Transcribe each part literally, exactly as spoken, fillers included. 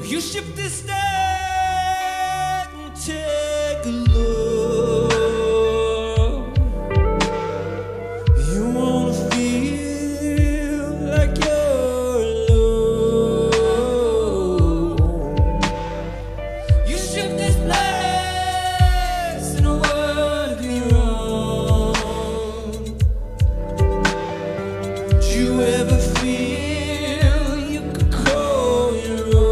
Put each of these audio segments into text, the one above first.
You shift this state and take a look. You wanna feel like you're alone. You shift this place in a world of your own. Do you ever feel you could call your own?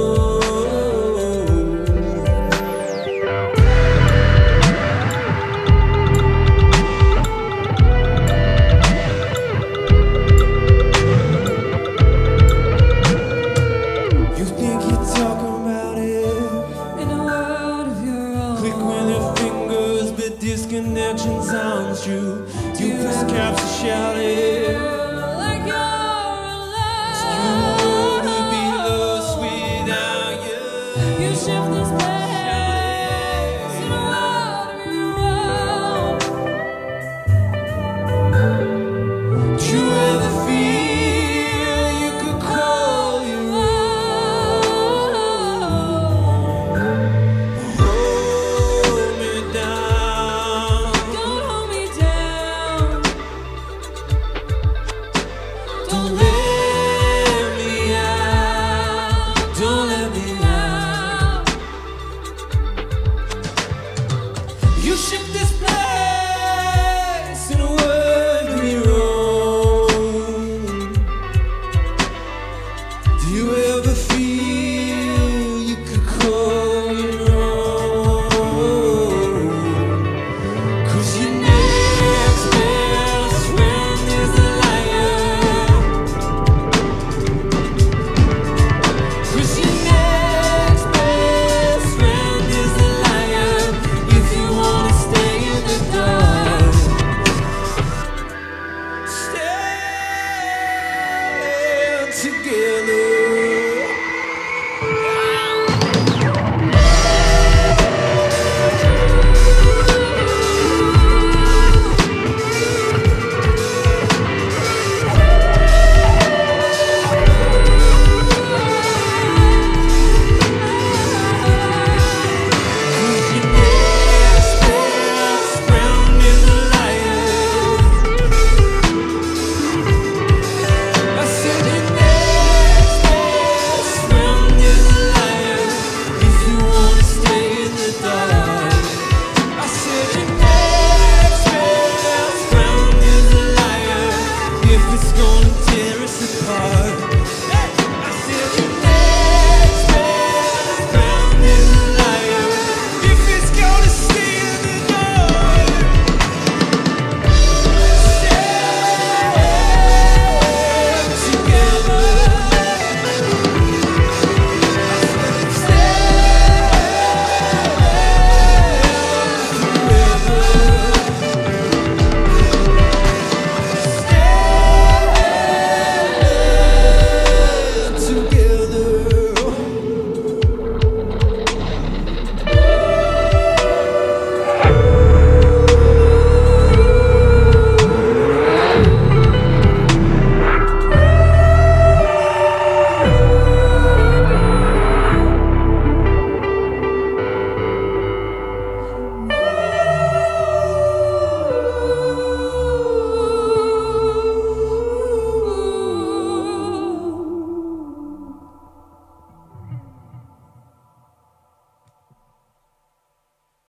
You think you're talking about it in a world of your own. Click with your fingers, but disconnection sounds true. You press caps and shout it like you're alive. You wanna be lost without you. You shift this place in a world of your own. Do you ever feel you could call your own? Hold me down. Don't hold me down. Don't let me out. Don't let me out. You shift this place in a world of your own. Do you ever feel you could call your own? 'Cause your next best friend is a liar. 'Cause your next best friend is a liar. If you wanna stay in the dark, stand together.